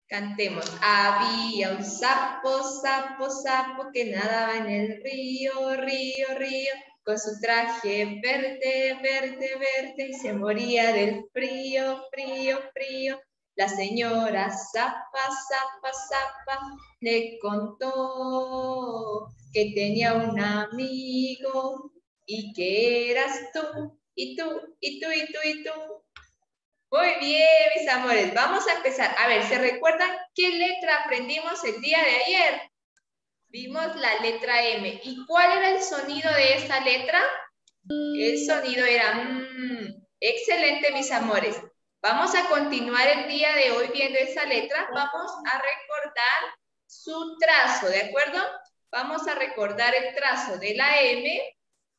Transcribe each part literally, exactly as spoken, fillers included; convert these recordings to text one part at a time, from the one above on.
Cantemos. Había un sapo, sapo, sapo que nadaba en el río, río, río, con su traje verde, verde, verde, y se moría del frío, frío, frío. La señora Zapa, Zapa, Zapa le contó que tenía un amigo y que eras tú, y tú, y tú, y tú, y tú. Muy bien, mis amores, vamos a empezar. A ver, ¿se recuerdan qué letra aprendimos el día de ayer? Vimos la letra M. ¿Y cuál era el sonido de esta letra? El sonido era mmm. Excelente, mis amores. Vamos a continuar el día de hoy viendo esa letra. Vamos a recordar su trazo, ¿de acuerdo? Vamos a recordar el trazo de la M.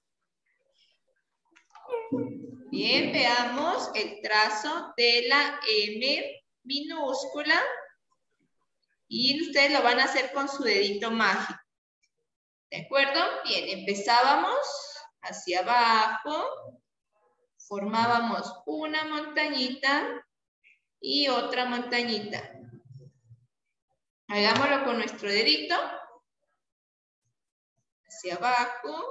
Bien, veamos el trazo de la M minúscula. Y ustedes lo van a hacer con su dedito mágico. ¿De acuerdo? Bien, empezábamos hacia abajo. Formábamos una montañita y otra montañita. Hagámoslo con nuestro dedito. Hacia abajo.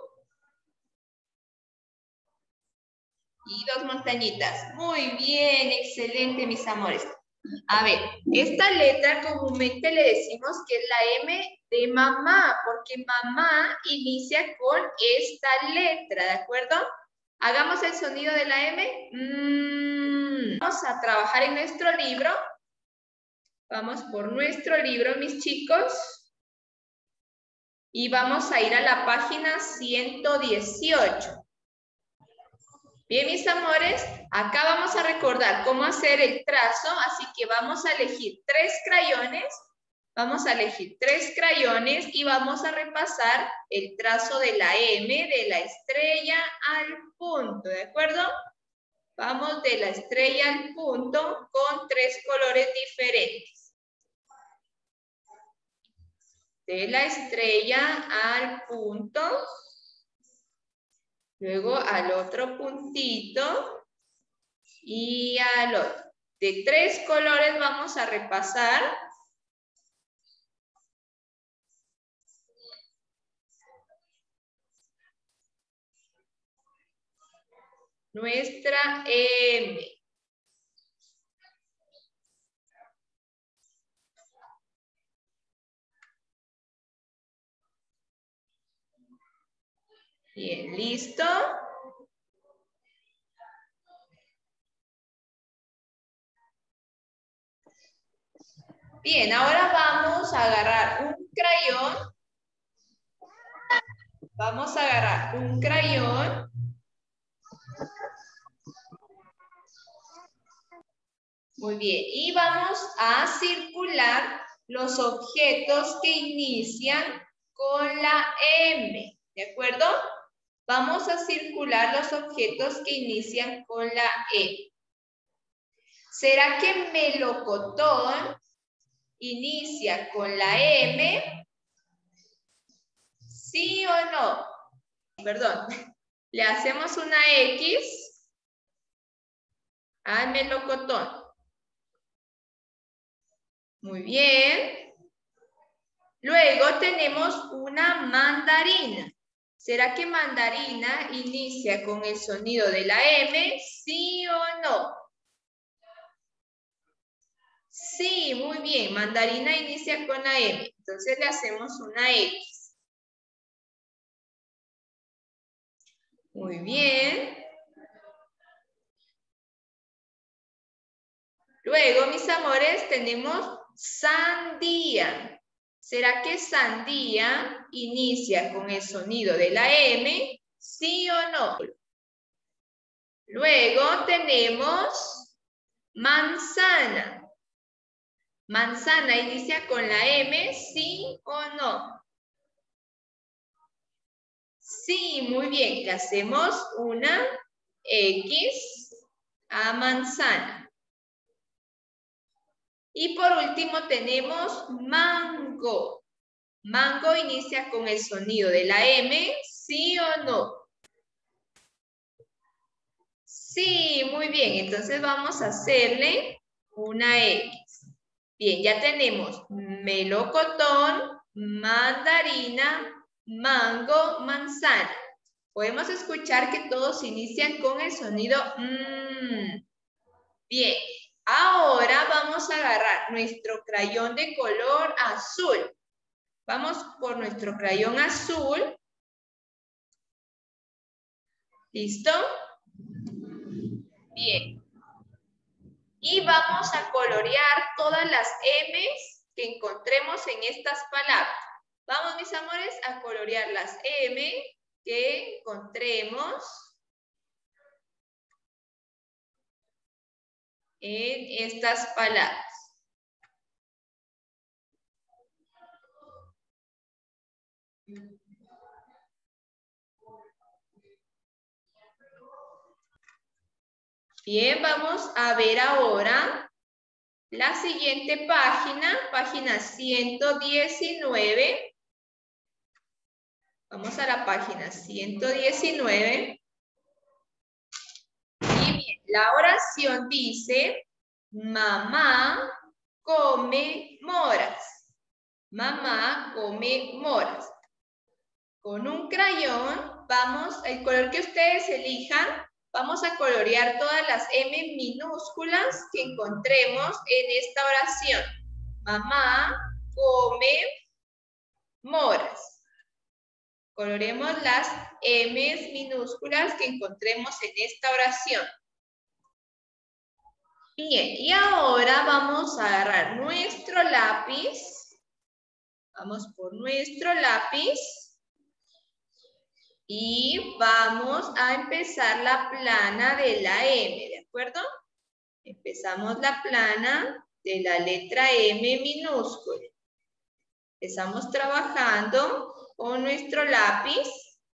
Y dos montañitas. Muy bien, excelente, mis amores. A ver, esta letra comúnmente le decimos que es la M de mamá, porque mamá inicia con esta letra, ¿de acuerdo? Hagamos el sonido de la M. Mm. Vamos a trabajar en nuestro libro. Vamos por nuestro libro, mis chicos. Y vamos a ir a la página ciento dieciocho. Bien, mis amores, acá vamos a recordar cómo hacer el trazo, así que vamos a elegir tres crayones, vamos a elegir tres crayones y vamos a repasar el trazo de la M, de la estrella al punto, ¿de acuerdo? Vamos de la estrella al punto con tres colores diferentes. De la estrella al punto. Luego al otro puntito y al otro. De tres colores vamos a repasar. Nuestra M. Bien, ¿listo? Bien, ahora vamos a agarrar un crayón. Vamos a agarrar un crayón. Muy bien, y vamos a circular los objetos que inician con la M, ¿de acuerdo? Vamos a circular los objetos que inician con la E. ¿Será que melocotón inicia con la M? ¿Sí o no? Perdón. Le hacemos una X al melocotón. Muy bien. Luego tenemos una mandarina. ¿Será que mandarina inicia con el sonido de la M? ¿Sí o no? Sí, muy bien. Mandarina inicia con la M. Entonces le hacemos una X. Muy bien. Luego, mis amores, tenemos sandía. ¿Será que sandía inicia con el sonido de la M? ¿Sí o no? Luego tenemos manzana. ¿Manzana inicia con la M? ¿Sí o no? Sí, muy bien. Le hacemos una X a manzana. Y por último tenemos mango. Mango inicia con el sonido de la M, ¿sí o no? Sí, muy bien. Entonces vamos a hacerle una X. Bien, ya tenemos melocotón, mandarina, mango, manzana. Podemos escuchar que todos inician con el sonido mmm. Bien, ahora vamos a agarrar nuestro crayón de color azul. Vamos por nuestro crayón azul. ¿Listo? Bien. Y vamos a colorear todas las M's que encontremos en estas palabras. Vamos, mis amores, a colorear las M que encontremos en estas palabras. Bien, vamos a ver ahora la siguiente página, página ciento diecinueve. Vamos a la página ciento diecinueve. Y bien, la oración dice, mamá come moras. Mamá come moras. Con un crayón, vamos, el color que ustedes elijan, vamos a colorear todas las M minúsculas que encontremos en esta oración. Mamá come moras. Coloreemos las M minúsculas que encontremos en esta oración. Bien, y ahora vamos a agarrar nuestro lápiz. Vamos por nuestro lápiz. Y vamos a empezar la plana de la M, ¿de acuerdo? Empezamos la plana de la letra M minúscula. Empezamos trabajando con nuestro lápiz.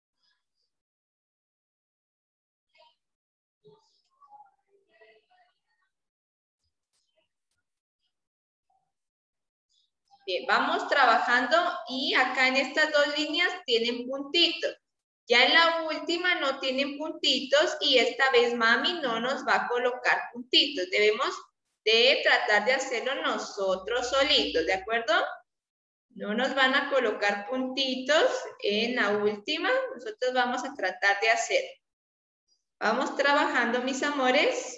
Bien, vamos trabajando y acá en estas dos líneas tienen puntitos. Ya en la última no tienen puntitos y esta vez mami no nos va a colocar puntitos. Debemos de tratar de hacerlo nosotros solitos, ¿de acuerdo? No nos van a colocar puntitos en la última. Nosotros vamos a tratar de hacer. Vamos trabajando, mis amores.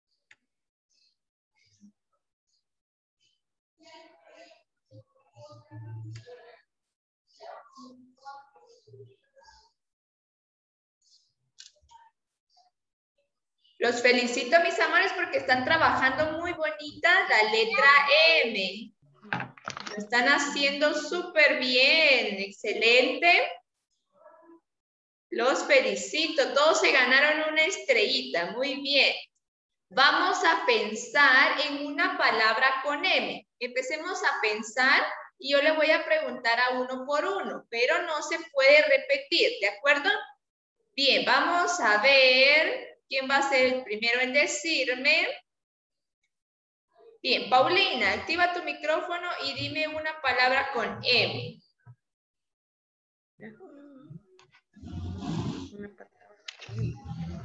Los felicito, mis amores, porque están trabajando muy bonita la letra M. Lo están haciendo súper bien. Excelente. Los felicito. Todos se ganaron una estrellita. Muy bien. Vamos a pensar en una palabra con M. Empecemos a pensar y yo le voy a preguntar a uno por uno, pero no se puede repetir, ¿de acuerdo? Bien, vamos a ver quién va a ser el primero en decirme. Bien, Paulina, activa tu micrófono y dime una palabra con M. Una palabra con M.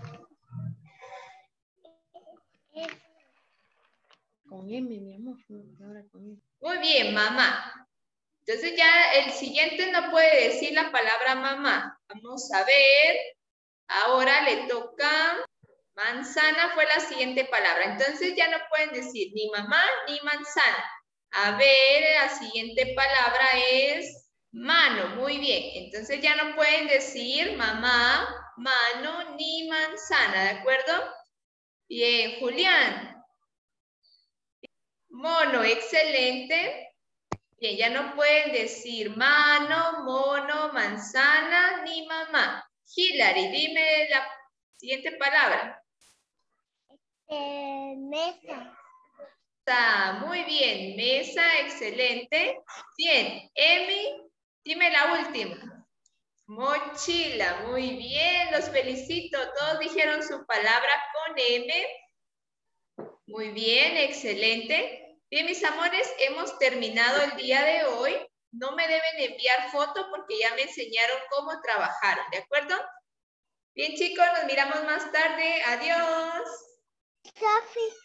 Con M, mi amor, una palabra con M. Muy bien, mamá. Entonces ya el siguiente no puede decir la palabra mamá. Vamos a ver. Ahora le toca... Manzana fue la siguiente palabra. Entonces ya no pueden decir ni mamá ni manzana. A ver, la siguiente palabra es mano. Muy bien. Entonces ya no pueden decir mamá, mano ni manzana. ¿De acuerdo? Bien, Julián. Mono, excelente. Bien, ya no pueden decir mano, mono, manzana ni mamá. Hilary, dime la siguiente palabra. Eh, mesa. Muy bien, mesa, excelente. Bien, Emi, dime la última. Mochila, muy bien, los felicito. Todos dijeron su palabra con M. Muy bien, excelente. Bien, mis amores, hemos terminado el día de hoy. No me deben enviar foto porque ya me enseñaron cómo trabajar, ¿de acuerdo? Bien, chicos, nos miramos más tarde. Adiós. Sophie.